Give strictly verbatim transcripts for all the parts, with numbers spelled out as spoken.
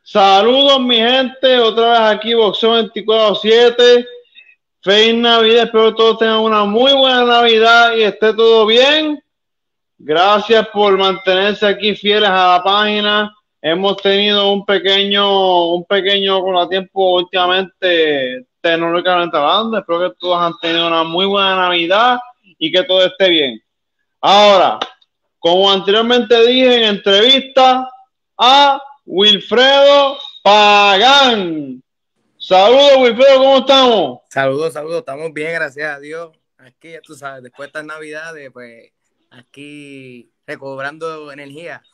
Saludos mi gente, otra vez aquí Boxeo veinticuatro siete. Feliz Navidad, espero todos tengan una muy buena Navidad y esté todo bien. Gracias por mantenerse aquí fieles a la página. Hemos tenido un pequeño, un pequeño contratiempo últimamente tecnológicamente hablando. Espero que todos han tenido una muy buena Navidad y que todo esté bien. Ahora, como anteriormente dije en entrevista a Wilfredo Pagán. Saludos, Wilfredo, ¿cómo estamos? Saludos, saludos, estamos bien, gracias a Dios. Aquí, ya tú sabes, después de estas navidades, pues aquí recobrando energía.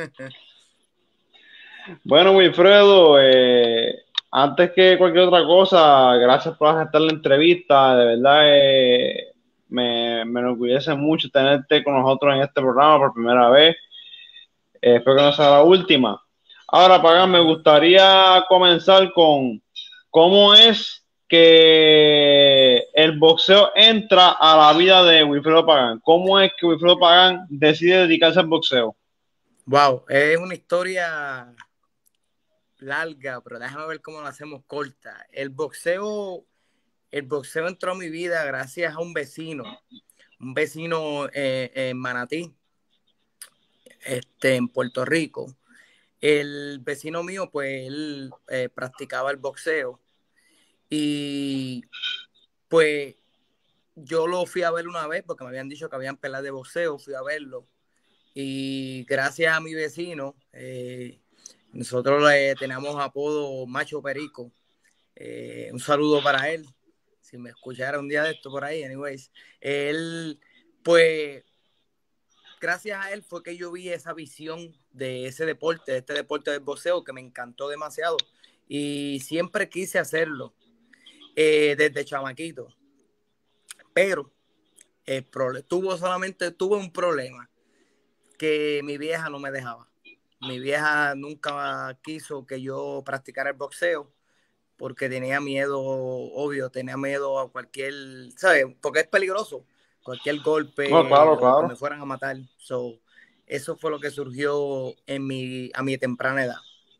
Bueno, Wilfredo, eh, antes que cualquier otra cosa, gracias por aceptar la entrevista. De verdad, eh, me, me enorgullece mucho tenerte con nosotros en este programa por primera vez. Eh, espero que no sea la última. Ahora, Pagán, me gustaría comenzar con cómo es que el boxeo entra a la vida de Wilfredo Pagán. ¿Cómo es que Wilfredo Pagán decide dedicarse al boxeo? Wow, es una historia larga, pero déjame ver cómo lo hacemos corta. El boxeo, el boxeo entró a mi vida gracias a un vecino, un vecino eh, en Manatí, este, en Puerto Rico. El vecino mío, pues él eh, practicaba el boxeo y pues yo lo fui a ver una vez porque me habían dicho que habían peleas de boxeo, fui a verlo y gracias a mi vecino, eh, nosotros le tenemos apodo Macho Perico. Eh, un saludo para él, si me escuchara un día de esto por ahí, anyways. Él, pues, gracias a él fue que yo vi esa visión de ese deporte, de este deporte del boxeo que me encantó demasiado y siempre quise hacerlo eh, desde chamaquito, pero el prole- tuvo solamente tuvo un problema que mi vieja no me dejaba. Mi vieja nunca quiso que yo practicara el boxeo porque tenía miedo, obvio, tenía miedo a cualquier, ¿sabes? Porque es peligroso, cualquier No, claro, golpe o que claro. me fueran a matar. So, eso fue lo que surgió en mi, a mi temprana edad.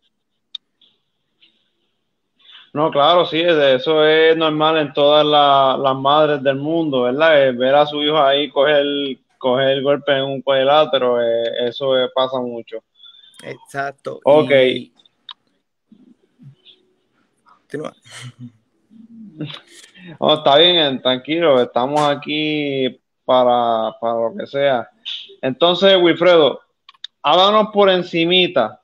No, claro, sí, eso es normal en todas la- las madres del mundo, ¿verdad? Eh, ver a su hijo ahí coger, coger el golpe en un cuadrilátero, eh, eso eh, pasa mucho. Exacto. Ok, Y continúa. no, está bien, eh, tranquilo, estamos aquí para, para lo que sea. Entonces, Wilfredo, háblanos por encimita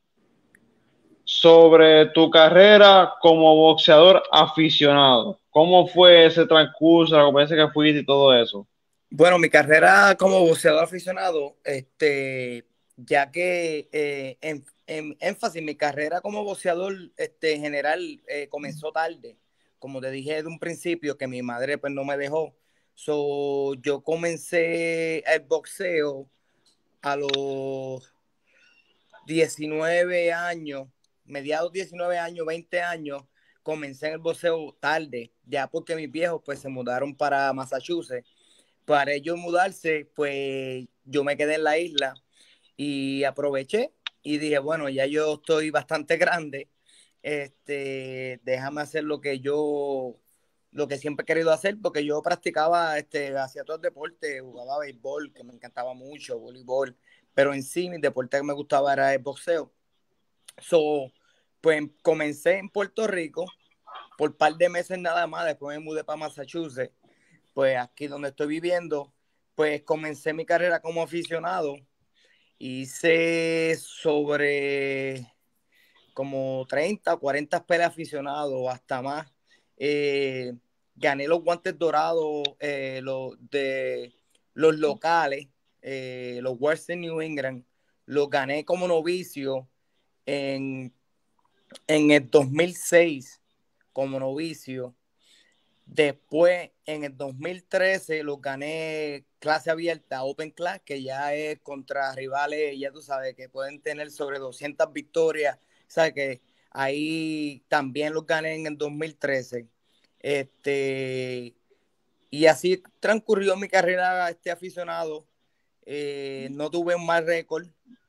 sobre tu carrera como boxeador aficionado. ¿Cómo fue ese transcurso, la competencia que fuiste y todo eso? Bueno, mi carrera como boxeador aficionado, este, ya que eh, en, en, énfasis, mi carrera como boxeador este, en general eh, comenzó tarde. Como te dije de un principio, que mi madre pues no me dejó. So, yo comencé el boxeo a los diecinueve años, mediados diecinueve años, veinte años, comencé en el boxeo tarde, ya porque mis viejos pues se mudaron para Massachusetts. Para ellos mudarse, pues yo me quedé en la isla y aproveché y dije, bueno, ya yo estoy bastante grande, este, déjame hacer lo que yo, lo que siempre he querido hacer, porque yo practicaba, este, hacía todo el deporte, jugaba béisbol, que me encantaba mucho, voleibol, pero en sí mi deporte que me gustaba era el boxeo. So, pues comencé en Puerto Rico por un par de meses nada más, después me mudé para Massachusetts, pues aquí donde estoy viviendo, pues comencé mi carrera como aficionado. Hice sobre como treinta, cuarenta peleas aficionados, hasta más. Eh, gané los guantes dorados eh, los de los locales, eh, los Western New England. Los gané como novicio en, en el dos mil seis como novicio. Después, en el dos mil trece, los gané clase abierta, Open Class, que ya es contra rivales, ya tú sabes, que pueden tener sobre doscientas victorias. ¿Sabes? Que ahí también los gané en el dos mil trece. Este, y así transcurrió mi carrera este aficionado. Eh, no tuve un mal récord.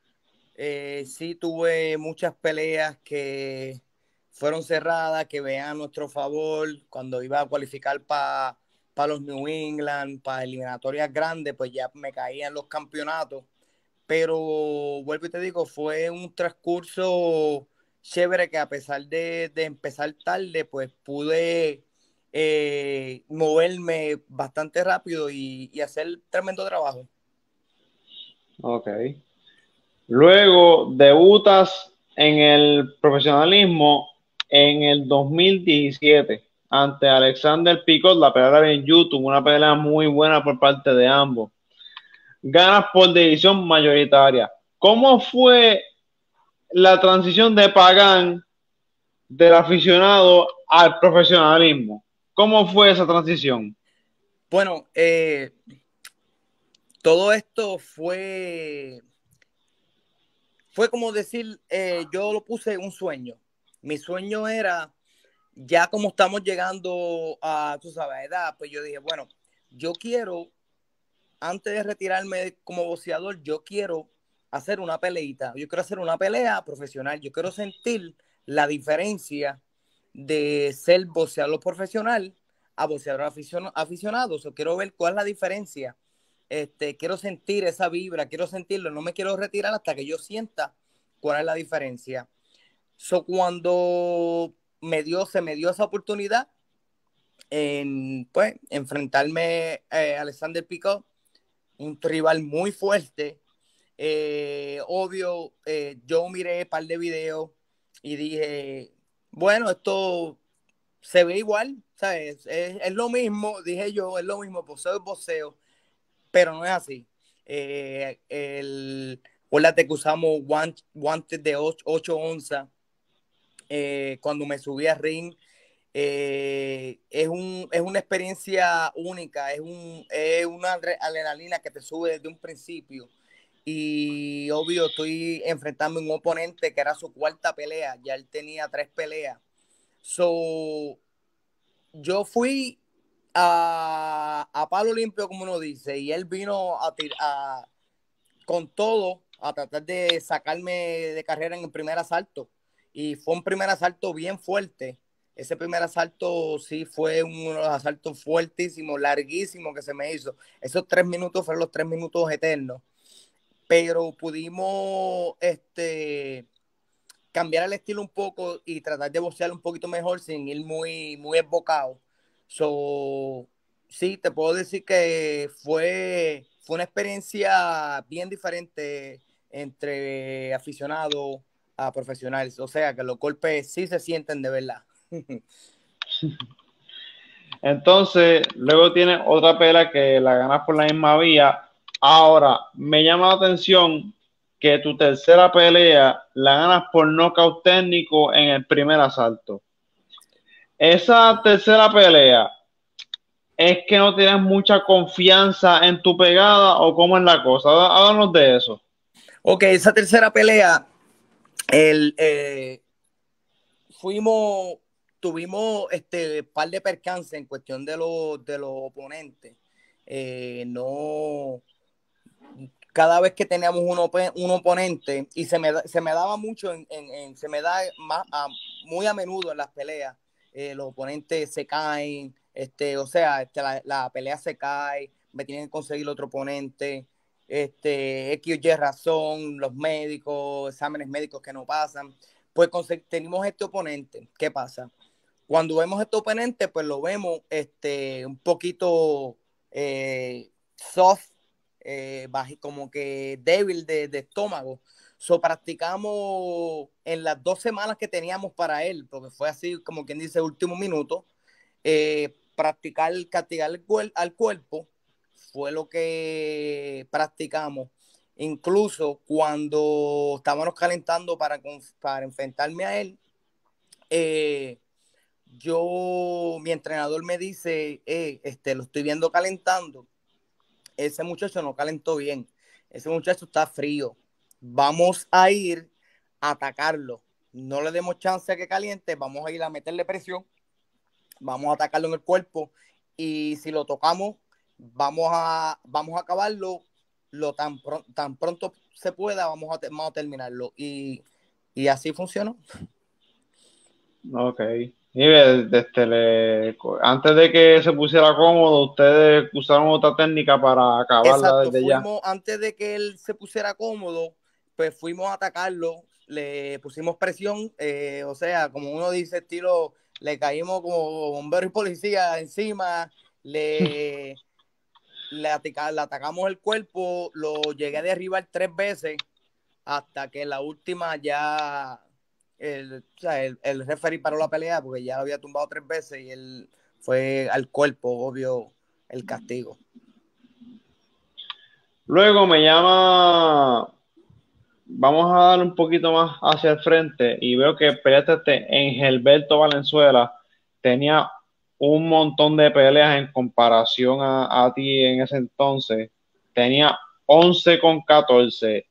Eh, sí tuve muchas peleas que fueron cerradas, que vean a nuestro favor. Cuando iba a cualificar para pa los New England, para eliminatorias grandes, pues ya me caían los campeonatos. Pero vuelvo y te digo, fue un transcurso chévere que a pesar de, de empezar tarde, pues pude eh, moverme bastante rápido y, y hacer tremendo trabajo. Ok. Luego debutas en el profesionalismo en el dos mil diecisiete ante Alexander Picot, la pelea en YouTube, una pelea muy buena por parte de ambos. Ganas por decisión mayoritaria. ¿Cómo fue la transición de Pagán del aficionado al profesionalismo? ¿Cómo fue esa transición? Bueno, eh, todo esto fue, fue como decir, eh, yo lo puse un sueño. Mi sueño era, ya como estamos llegando a, tú sabes, edad, pues yo dije, bueno, yo quiero, antes de retirarme como boxeador, yo quiero hacer una peleita. Yo quiero hacer una pelea profesional. Yo quiero sentir la diferencia de ser boxeador profesional a boxeador aficionado. aficionado. O sea, quiero ver cuál es la diferencia. Este, quiero sentir esa vibra, quiero sentirlo. No me quiero retirar hasta que yo sienta cuál es la diferencia. So, cuando me dio, se me dio esa oportunidad en, pues, enfrentarme eh, a Alexander Picot, un rival muy fuerte. Eh, obvio, eh, yo miré un par de videos y dije, bueno, esto se ve igual, ¿sabes? Es, es lo mismo, dije yo, es lo mismo, boxeo es boxeo, pero no es así. Eh, el, acuérdate que usamos guantes de ocho onzas. Eh, cuando me subí a ring, eh, es, un, es una experiencia única, es, un, es una adrenalina que te sube desde un principio. Y obvio, estoy enfrentando a un oponente que era su cuarta pelea, ya él tenía tres peleas. So, yo fui a, a palo limpio, como uno dice, y él vino a, a, con todo a tratar de sacarme de carrera en el primer asalto. Y fue un primer asalto bien fuerte. Ese primer asalto sí fue un asalto fuertísimo, larguísimo que se me hizo. Esos tres minutos fueron los tres minutos eternos. Pero pudimos este, cambiar el estilo un poco y tratar de boxear un poquito mejor sin ir muy, muy embocado. So, sí, te puedo decir que fue, fue una experiencia bien diferente entre aficionados a profesionales. O sea, que los golpes sí se sienten de verdad. Entonces, luego tienes otra pelea que la ganas por la misma vía. Ahora, me llama la atención que tu tercera pelea la ganas por nocaut técnico en el primer asalto. Esa tercera pelea, ¿es que no tienes mucha confianza en tu pegada o cómo es la cosa? Háblanos de eso. Ok, esa tercera pelea, el, eh, fuimos, tuvimos este par de percances en cuestión de los, de los oponentes. Eh, no, cada vez que teníamos un, op un oponente, y se me, se me daba mucho, en, en, en, se me da más, a, muy a menudo en las peleas, eh, los oponentes se caen, este, o sea, este, la, la pelea se cae, me tienen que conseguir otro oponente, este, X o Y razón, los médicos, exámenes médicos que no pasan, pues tenemos este oponente. ¿Qué pasa? Cuando vemos este oponente, pues lo vemos este, un poquito eh, soft, eh, como que débil de, de estómago. So, practicamos en las dos semanas que teníamos para él, porque fue así como quien dice último minuto, eh, practicar, castigar al, cuer al cuerpo fue lo que practicamos. Incluso cuando estábamos calentando para, para enfrentarme a él, eh, yo, mi entrenador me dice, eh, este, lo estoy viendo calentando. Ese muchacho no calentó bien. Ese muchacho está frío. Vamos a ir a atacarlo. No le demos chance a que caliente. Vamos a ir a meterle presión. Vamos a atacarlo en el cuerpo. Y si lo tocamos, vamos a, vamos a acabarlo lo tan, tan pronto se pueda, vamos a, te- vamos a terminarlo. Y, y así funcionó. Ok. Y ve, este, le- antes de que se pusiera cómodo, ustedes usaron otra técnica para acabarla Exacto, desde ya. fuimos, antes de que él se pusiera cómodo, pues fuimos a atacarlo, le pusimos presión, eh, o sea, como uno dice, estilo, le caímos como bomberos y policía encima, le, le, atica- le atacamos el cuerpo, lo llegué a derribar tres veces, hasta que la última ya, el, o sea, el, el referee paró la pelea, porque ya lo había tumbado tres veces y él fue al cuerpo, obvio, el castigo. Luego me llama, vamos a dar un poquito más hacia el frente y veo que peleaste en Gilberto Valenzuela. Tenía un montón de peleas en comparación a, a ti en ese entonces. Tenía once con catorce.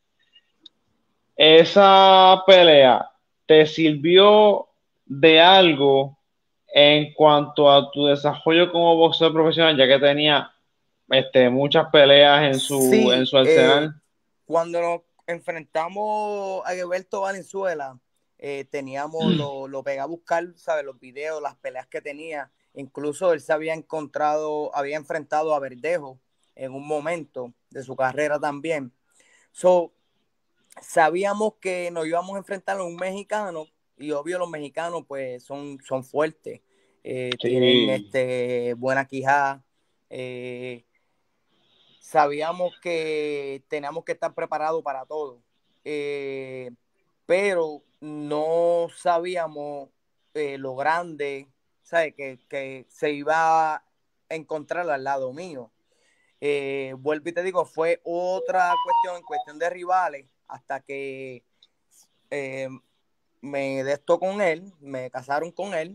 ¿Esa pelea te sirvió de algo en cuanto a tu desarrollo como boxeador profesional, ya que tenía este, muchas peleas en su, en Sí, su eh, arsenal? cuando nos enfrentamos a Gilberto Valenzuela, eh, teníamos, lo, lo pegué a buscar, ¿sabes? Los videos, las peleas que tenía. Incluso él se había encontrado, había enfrentado a Verdejo en un momento de su carrera también. So, sabíamos que nos íbamos a enfrentar a un mexicano y obvio los mexicanos pues son, son fuertes, eh, tienen Sí, este, buena quijada, eh, sabíamos que teníamos que estar preparados para todo, eh, pero no sabíamos eh, lo grande, ¿sabes? Que, que se iba a encontrar al lado mío. Eh, vuelvo y te digo, fue otra cuestión, en cuestión de rivales, hasta que eh, me de esto con él, me casaron con él.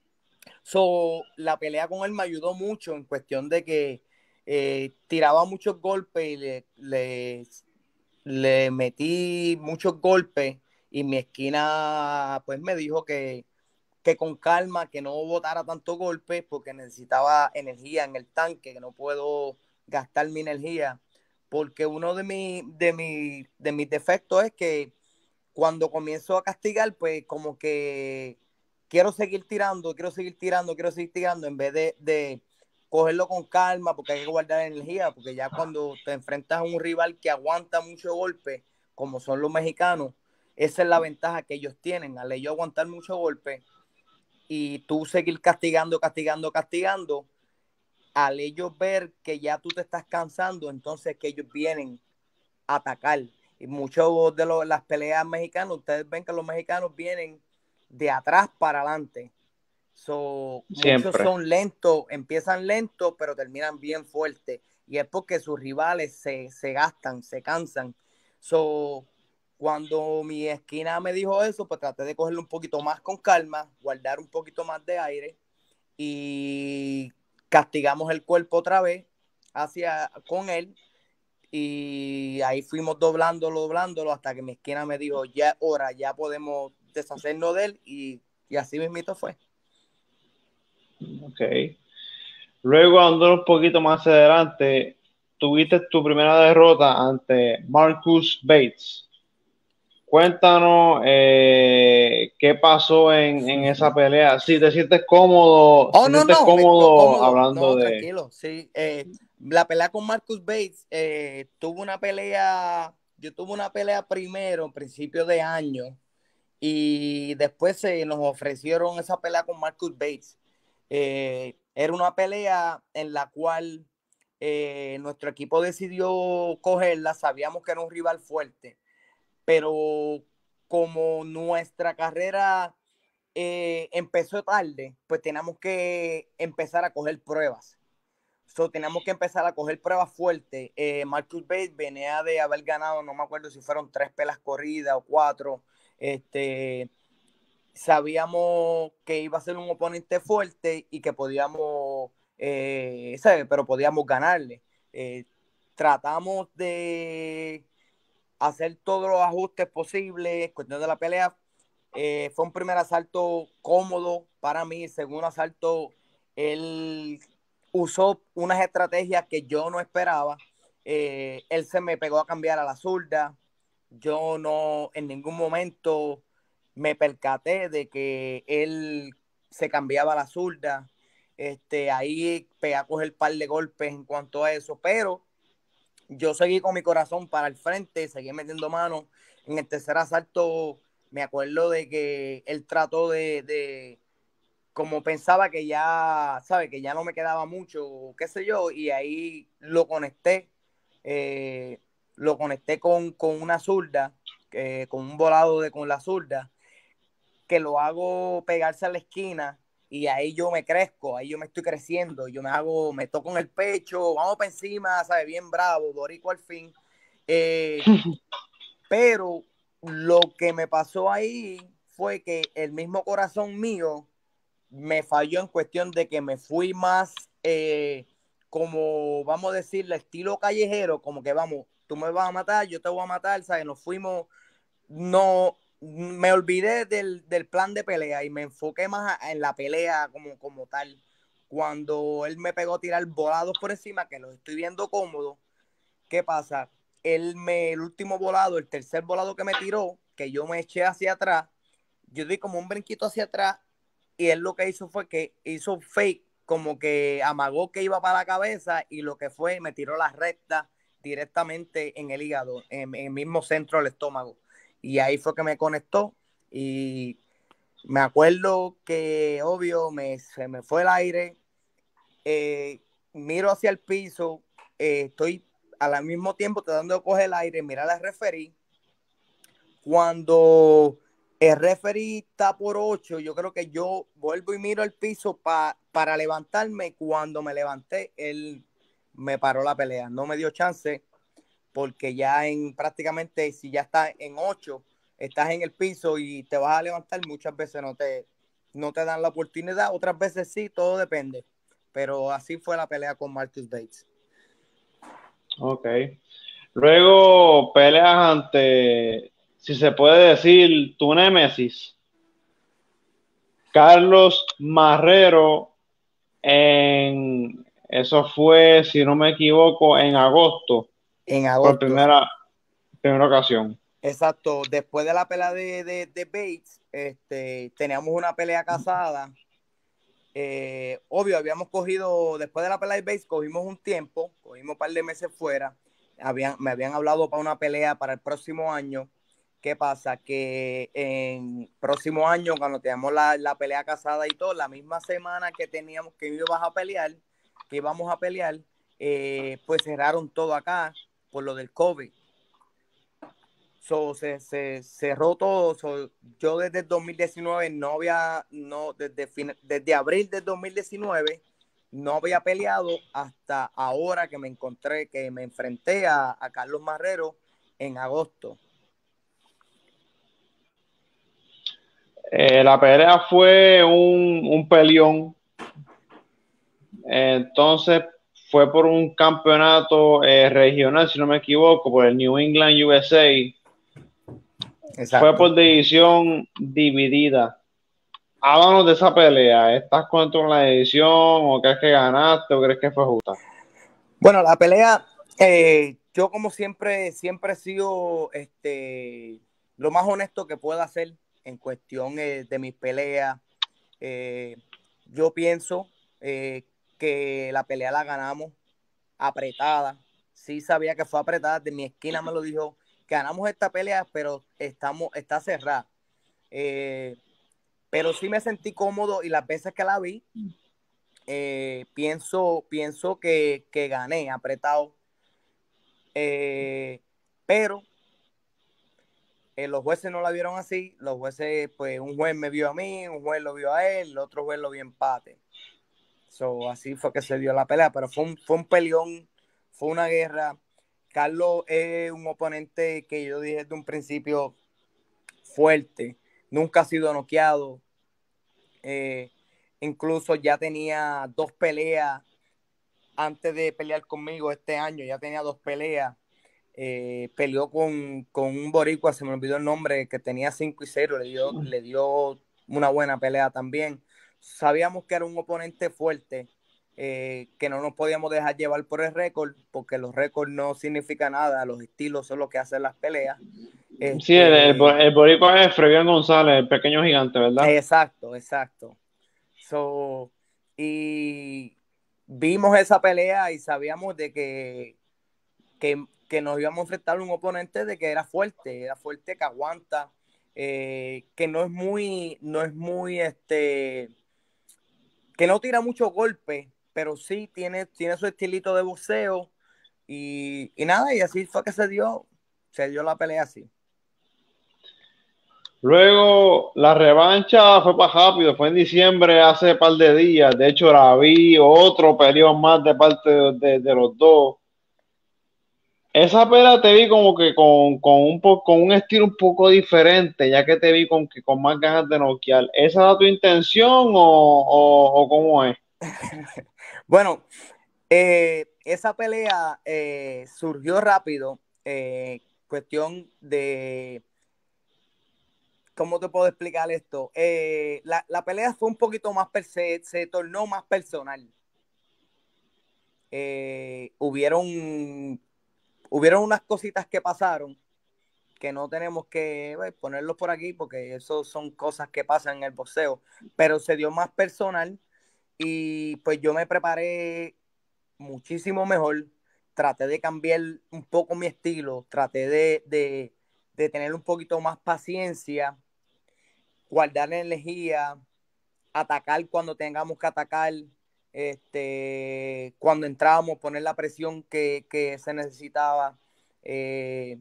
So, la pelea con él me ayudó mucho en cuestión de que eh, tiraba muchos golpes y le, le, le metí muchos golpes y mi esquina pues me dijo que, que con calma, que no botara tanto golpe porque necesitaba energía en el tanque, que no puedo gastar mi energía. Porque uno de, mi, de, mi, de mis defectos es que cuando comienzo a castigar, pues como que quiero seguir tirando, quiero seguir tirando, quiero seguir tirando, en vez de, de cogerlo con calma, porque hay que guardar energía, porque ya cuando te enfrentas a un rival que aguanta mucho golpe, como son los mexicanos, esa es la ventaja que ellos tienen, al ellos aguantar mucho golpe y tú seguir castigando, castigando, castigando, al ellos ver que ya tú te estás cansando, entonces que ellos vienen a atacar. Y muchos de los, las peleas mexicanas, ustedes ven que los mexicanos vienen de atrás para adelante. So, muchos siempre. son lentos, empiezan lentos, pero terminan bien fuertes. Y es porque sus rivales se, se gastan, se cansan. So, cuando mi esquina me dijo eso, pues traté de cogerlo un poquito más con calma, guardar un poquito más de aire y castigamos el cuerpo otra vez hacia con él y ahí fuimos doblándolo, doblándolo hasta que mi esquina me dijo, ya es hora, ya podemos deshacernos de él y, y así mismito fue. Ok. Luego, andando un poquito más adelante, tuviste tu primera derrota ante Marcus Bates. Cuéntanos eh, qué pasó en, en esa pelea. Si te sientes cómodo, Oh, te no, sientes no, me, no, cómodo cómodo, hablando no, de... tranquilo, sí. Eh, la pelea con Marcus Bates, eh, tuvo una pelea, yo tuve una pelea primero, en principio de año, y después se nos ofrecieron esa pelea con Marcus Bates. Eh, era una pelea en la cual eh, nuestro equipo decidió cogerla, sabíamos que era un rival fuerte, pero como nuestra carrera eh, empezó tarde, pues teníamos que empezar a coger pruebas. So, teníamos que empezar a coger pruebas fuertes. Eh, Marcus Bates venía de haber ganado, no me acuerdo si fueron tres pelas corridas o cuatro. Este, sabíamos que iba a ser un oponente fuerte y que podíamos, eh, ¿sabes? Pero podíamos ganarle. Eh, tratamos de hacer todos los ajustes posibles, cuestión de la pelea. Eh, fue un primer asalto cómodo para mí. Segundo asalto, él usó unas estrategias que yo no esperaba. Eh, él se me pegó a cambiar a la zurda. yo no en ningún momento me percaté de que él se cambiaba la zurda. Este, ahí pegué a coger un par de golpes en cuanto a eso, pero yo seguí con mi corazón para el frente, seguí metiendo manos. En el tercer asalto me acuerdo de que él trató de, de como pensaba que ya, ¿sabe? Que ya no me quedaba mucho, qué sé yo, y ahí lo conecté, eh, lo conecté con, con una zurda, eh, con un volado de con la zurda, que lo hago pegarse a la esquina y ahí yo me crezco, ahí yo me estoy creciendo, yo me hago, me toco en el pecho, vamos para encima, ¿sabes? Bien bravo, Borico al fin. Eh, pero lo que me pasó ahí fue que el mismo corazón mío me falló en cuestión de que me fui más eh, como, vamos a decirle, estilo callejero, como que vamos, tú me vas a matar, yo te voy a matar, ¿sabes? Nos fuimos, no, me olvidé del, del plan de pelea y me enfoqué más en la pelea como, como tal. Cuando él me pegó a tirar volados por encima, que los estoy viendo cómodo, ¿qué pasa? Él me, el último volado, el tercer volado que me tiró, que yo me eché hacia atrás, yo di como un brinquito hacia atrás y él lo que hizo fue que hizo fake, como que amagó que iba para la cabeza y lo que fue, me tiró la recta directamente en el hígado, en, en el mismo centro del estómago. Y ahí fue que me conectó y me acuerdo que, obvio, me, se me fue el aire, eh, miro hacia el piso, eh, estoy al mismo tiempo tratando de coger el aire, mirar al referí. Cuando el referee está por ocho, yo creo que yo vuelvo y miro el piso pa, para levantarme. Cuando me levanté, él me paró la pelea. No me dio chance porque ya en prácticamente, si ya estás en ocho, estás en el piso y te vas a levantar, muchas veces no te, no te dan la oportunidad. Otras veces sí, todo depende. Pero así fue la pelea con Marcus Bates. Ok. Luego peleas ante, si se puede decir, tu némesis, Carlos Marrero, en, eso fue, si no me equivoco, en agosto, En por agosto. primera, primera ocasión. Exacto, después de la pelea de, de, de Bates, este, teníamos una pelea casada. Eh, obvio, habíamos cogido, después de la pelea de Bates, cogimos un tiempo, cogimos un par de meses fuera. Habían, me habían hablado para una pelea para el próximo año. ¿Qué pasa? Que en próximo año, cuando teníamos la, la pelea casada y todo, la misma semana que teníamos que íbamos a pelear, que íbamos a pelear, eh, pues cerraron todo acá por lo del COVID. So, se, se cerró todo. So, yo desde el dos mil diecinueve no había, no, desde, fin, desde abril del dos mil diecinueve no había peleado hasta ahora que me encontré, que me enfrenté a, a Carlos Marrero en agosto. Eh, la pelea fue un, un peleón. Entonces fue por un campeonato eh, regional, si no me equivoco, por el New England U S A. Fue Exacto. por división dividida. Háblanos de esa pelea. ¿Estás contento con la decisión o crees que ganaste o crees que fue justa? Bueno, la pelea, eh, yo como siempre, siempre he sido este, lo más honesto que pueda hacer en cuestión eh, de mis peleas. Eh, yo pienso eh, que la pelea la ganamos apretada. Sí sabía que fue apretada. De mi esquina me lo dijo. Ganamos esta pelea, pero estamos, está cerrada. Eh, pero sí me sentí cómodo y las veces que la vi, eh, pienso, pienso que, que gané apretado. Eh, pero eh, los jueces no la vieron así. Los jueces, pues un juez me vio a mí, un juez lo vio a él, el otro juez lo vio empate. So, así fue que se dio la pelea, pero fue un, fue un peleón, fue una guerra. Carlos es un oponente que yo dije desde un principio fuerte, nunca ha sido noqueado, eh, incluso ya tenía dos peleas antes de pelear conmigo este año, ya tenía dos peleas. Eh, peleó con, con un boricua, se me olvidó el nombre, que tenía cinco y cero, le dio, le dio una buena pelea también. Sabíamos que era un oponente fuerte, eh, que no nos podíamos dejar llevar por el récord, porque los récords no significan nada, los estilos son lo que hacen las peleas. Sí, el, el, Este, el boricua es Frevian González, el pequeño gigante, ¿verdad? exacto, exacto. So, y vimos esa pelea y sabíamos de que, que, que nos íbamos a enfrentar a un oponente de que era fuerte, era fuerte, que aguanta, eh, que no es muy, no es muy, este, que no tira mucho golpe, pero sí tiene, tiene su estilito de boxeo y, y nada, y así fue que se dio, se dio la pelea así. Luego, la revancha fue para rápido, fue en diciembre hace un par de días. De hecho, la vi otro periodo más de parte de, de, de los dos. Esa pelea te vi como que con, con, un po, con un estilo un poco diferente, ya que te vi con, que, con más ganas de noquear. ¿Esa era tu intención o, o, o cómo es? Bueno, eh, esa pelea eh, surgió rápido, eh, cuestión de, ¿cómo te puedo explicar esto? Eh, la, la, pelea fue un poquito más, per se, se tornó más personal. Eh, hubieron, hubieron unas cositas que pasaron que no tenemos que pues, ponerlos por aquí porque eso son cosas que pasan en el boxeo, pero se dio más personal y pues yo me preparé muchísimo mejor, traté de cambiar un poco mi estilo, traté de, de, de tener un poquito más paciencia, guardar energía, atacar cuando tengamos que atacar, este, cuando entramos, poner la presión que, que se necesitaba. Eh,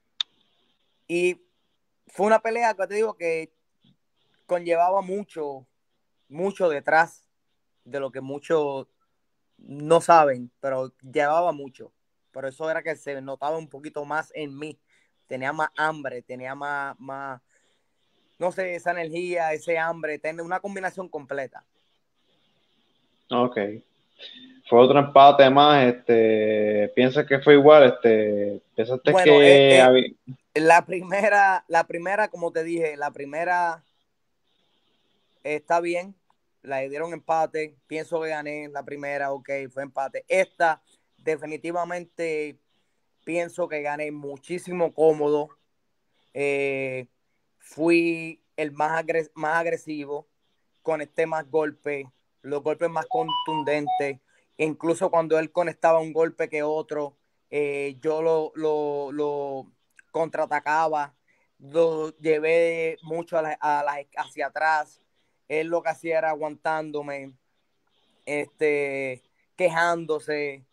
y fue una pelea que te digo que conllevaba mucho, mucho detrás de lo que muchos no saben, pero llevaba mucho. Por eso era que se notaba un poquito más en mí. Tenía más hambre, tenía más, más no sé, esa energía, ese hambre, tener una combinación completa. Ok. Fue otro empate más. Este, ¿piensas que fue igual? Este, ¿pensaste Bueno, eh, que eh, había... la primera, la primera, como te dije, la primera eh, está bien, la dieron empate, pienso que gané la primera, ok, fue empate. Esta, definitivamente, pienso que gané muchísimo cómodo, eh, fui el más, agres más agresivo, conecté más golpes, los golpes más contundentes, incluso cuando él conectaba un golpe que otro, eh, yo lo, lo, lo contraatacaba, lo llevé mucho a la, a la, hacia atrás, él lo que hacía era aguantándome, este, quejándose,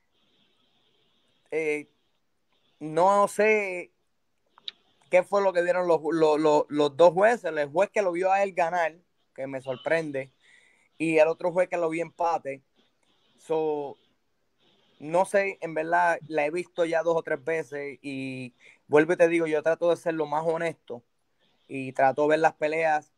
eh, no sé qué fue lo que dieron los, los, los, los dos jueces, el juez que lo vio a él ganar, que me sorprende, y el otro juez que lo vio empate. So, no sé, en verdad la he visto ya dos o tres veces y vuelvo y te digo, yo trato de ser lo más honesto y trato de ver las peleas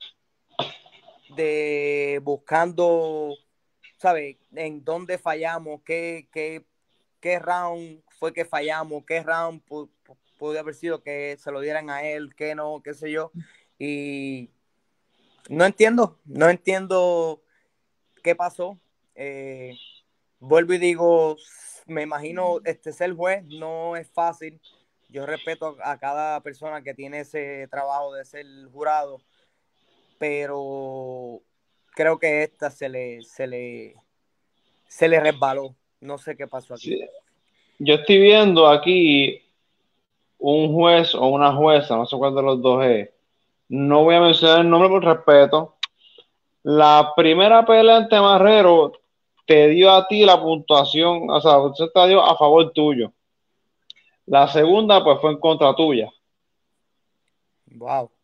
de buscando, ¿sabes? En dónde fallamos, qué, qué, qué round fue que fallamos, qué round pu pudo haber sido que se lo dieran a él, qué no, qué sé yo. Y no entiendo, no entiendo qué pasó. Eh, vuelvo y digo, me imagino este ser juez no es fácil. Yo respeto a cada persona que tiene ese trabajo de ser jurado, pero creo que esta se le, se le, se le resbaló. No sé qué pasó aquí. Sí. Yo estoy viendo aquí un juez o una jueza, no sé cuál de los dos es. No voy a mencionar el nombre por respeto. La primera pelea ante Marrero te dio a ti la puntuación, o sea, usted te dio a favor tuyo. La segunda, pues fue en contra tuya. Wow.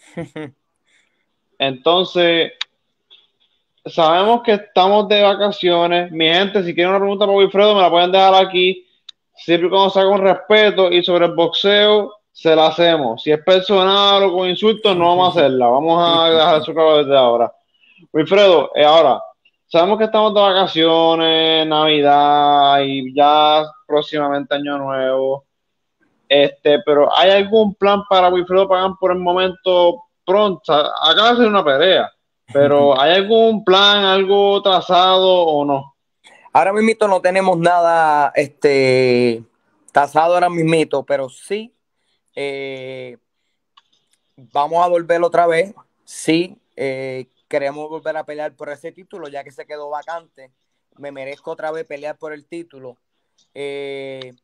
Entonces, sabemos que estamos de vacaciones. Mi gente, si quieren una pregunta para Wilfredo, me la pueden dejar aquí. Siempre y cuando sea con respeto y sobre el boxeo, se la hacemos. Si es personal o con insultos, no vamos a hacerla. Vamos a dejar eso claro desde ahora. Wilfredo, eh, ahora, sabemos que estamos de vacaciones, Navidad y ya próximamente Año Nuevo. Este, pero ¿hay algún plan para Wilfredo Pagán por el momento pronto? Acaba de ser una pelea, pero ¿hay algún plan, algo trazado o no? Ahora mismito no tenemos nada este, tasado ahora mismito, pero sí Eh, vamos a volver otra vez. Sí, eh, queremos volver a pelear por ese título, ya que se quedó vacante. Me merezco otra vez pelear por el título. Eh,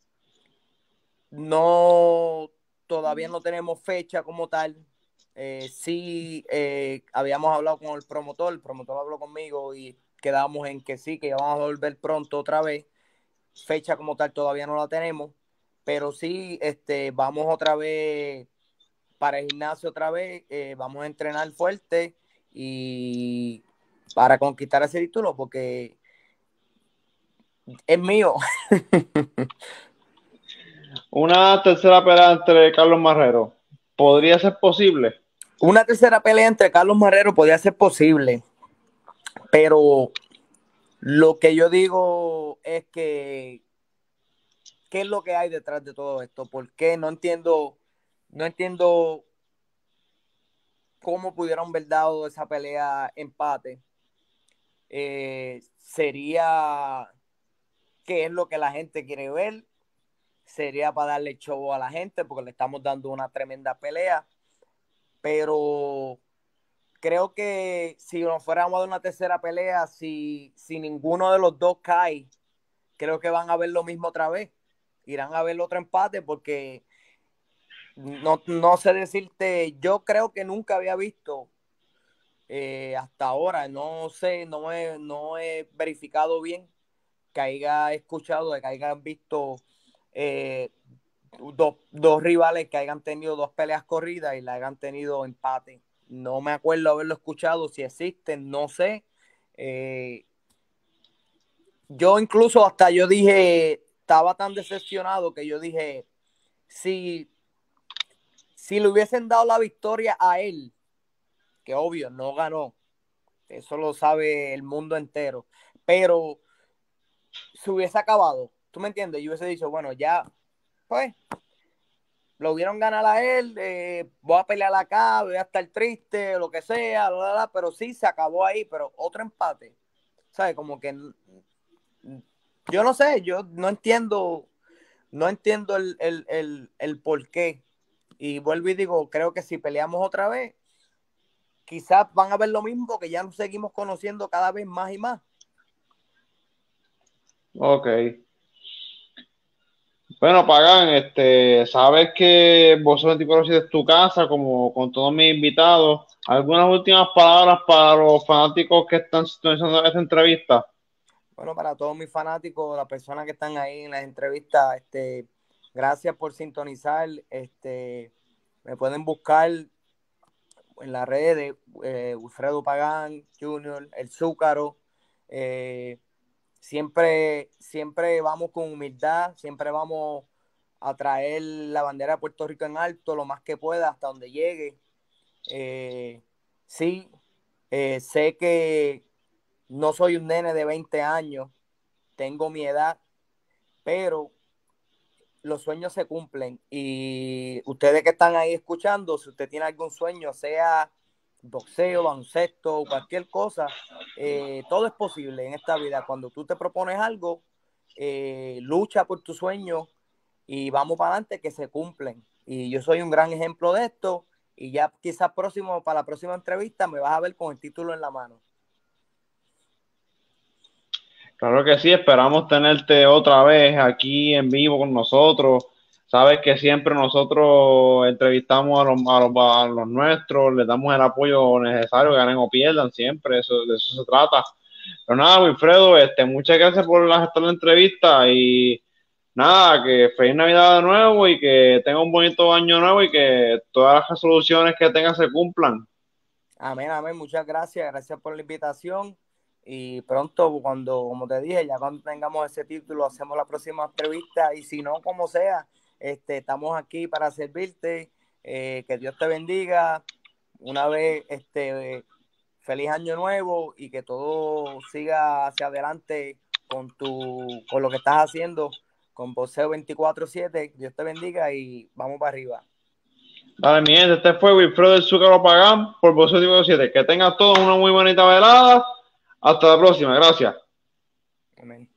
no, todavía no tenemos fecha como tal. Eh, sí, eh, habíamos hablado con el promotor, el promotor habló conmigo y quedamos en que sí, que vamos a volver pronto otra vez. Fecha como tal todavía no la tenemos, pero sí, este, vamos otra vez para el gimnasio otra vez, eh, vamos a entrenar fuerte y para conquistar ese título porque es mío. Una tercera pelea entre Carlos Marrero. ¿Podría ser posible? Una tercera pelea entre Carlos Marrero podría ser posible, pero lo que yo digo es que ¿qué es lo que hay detrás de todo esto? ¿Por qué? No entiendo, no entiendo cómo pudieron haber dado esa pelea empate. Eh, sería qué es lo que la gente quiere ver, sería para darle show a la gente porque le estamos dando una tremenda pelea, pero creo que si nos fuéramos a dar una tercera pelea, si, si ninguno de los dos cae, creo que van a ver lo mismo otra vez, irán a ver otro empate porque no, no sé decirte, yo creo que nunca había visto eh, hasta ahora, no sé, no he, no he verificado bien que haya escuchado, de que hayan visto eh, dos, dos rivales que hayan tenido dos peleas corridas y la hayan tenido empate. No me acuerdo haberlo escuchado, si existen, no sé. Eh, yo incluso hasta yo dije, estaba tan decepcionado que yo dije, si, si le hubiesen dado la victoria a él, que obvio no ganó, eso lo sabe el mundo entero, pero se hubiese acabado, ¿tú me entiendes? Yo hubiese dicho, bueno, ya, pues, lo hubieron ganar a él, eh, voy a pelear acá, voy a estar triste, lo que sea, bla, bla, bla, pero sí, se acabó ahí, pero otro empate, ¿sabes? Como que, yo no sé, yo no entiendo, no entiendo el, el, el, el por qué, y vuelvo y digo, creo que si peleamos otra vez, quizás van a ver lo mismo, que ya nos seguimos conociendo cada vez más y más. Ok. Bueno, Pagan, este, sabes que vos veinticuatro siete es tu casa, como con todos mis invitados. ¿Algunas últimas palabras para los fanáticos que están sintonizando esta entrevista? Bueno, para todos mis fanáticos, las personas que están ahí en las entrevistas, este, gracias por sintonizar. Este, me pueden buscar en las redes de eh, Wilfredo Pagán junior, el Zúcaro. Eh, siempre, siempre vamos con humildad, siempre vamos a traer la bandera de Puerto Rico en alto lo más que pueda hasta donde llegue. Eh, sí, eh, sé que no soy un nene de veinte años, tengo mi edad, pero los sueños se cumplen y ustedes que están ahí escuchando, si usted tiene algún sueño, sea boxeo, baloncesto, cualquier cosa, eh, todo es posible en esta vida. Cuando tú te propones algo, eh, lucha por tu sueño y vamos para adelante que se cumplen. Y yo soy un gran ejemplo de esto y ya quizás próximo, para la próxima entrevista me vas a ver con el título en la mano. Claro que sí, esperamos tenerte otra vez aquí en vivo con nosotros. Sabes que siempre nosotros entrevistamos a los, a los, a los nuestros, les damos el apoyo necesario, ganen o pierdan, siempre, eso, de eso se trata. Pero nada, Wilfredo, este, muchas gracias por aceptar la entrevista y nada, que feliz Navidad de nuevo y que tenga un bonito año nuevo y que todas las resoluciones que tengas se cumplan. Amén, amén. Muchas gracias. Gracias por la invitación. Y pronto, cuando, como te dije, ya cuando tengamos ese título, hacemos la próxima entrevista. Y si no, como sea, este, estamos aquí para servirte. Eh, que Dios te bendiga. Una vez, este, feliz año nuevo y que todo siga hacia adelante con tu, con lo que estás haciendo con Boxeo veinticuatro siete. Dios te bendiga y vamos para arriba. Dale, mi gente, este fue Wilfredo del Zúcaro Pagán por Boxeo siete. Que tengan todos una muy bonita velada. Hasta la próxima, gracias. Amén.